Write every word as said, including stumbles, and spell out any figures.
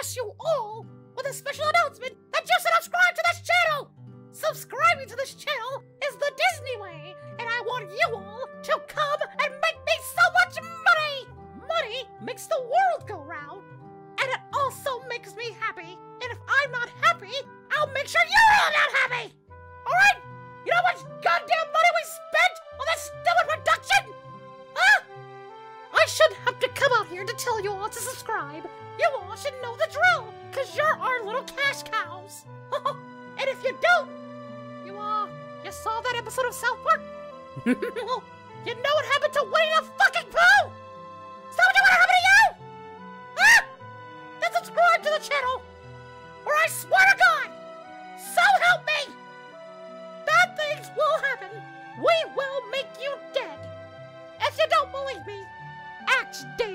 trust you all with a special announcement that you should subscribe to this channel! Subscribing to this channel is the Disney way, and I want you all to come and make me so much money! Money makes the world go round, and it also makes me happy. And if I'm not happy, I'll make sure you're all not happy! Alright? You know how much goddamn money we spent on this stupid production? Huh? I shouldn't have to come out here to tell you all to subscribe. You all should know the drill, because you're our little cash cows. And if you don't, you uh, you saw that episode of South Park? You know what happened to Winnie the fucking Pooh? Is that what you want to happen to you? Huh? Then subscribe to the channel, or I swear to God, so help me, bad things will happen. We will make you dead. If you don't believe me, ask Dave.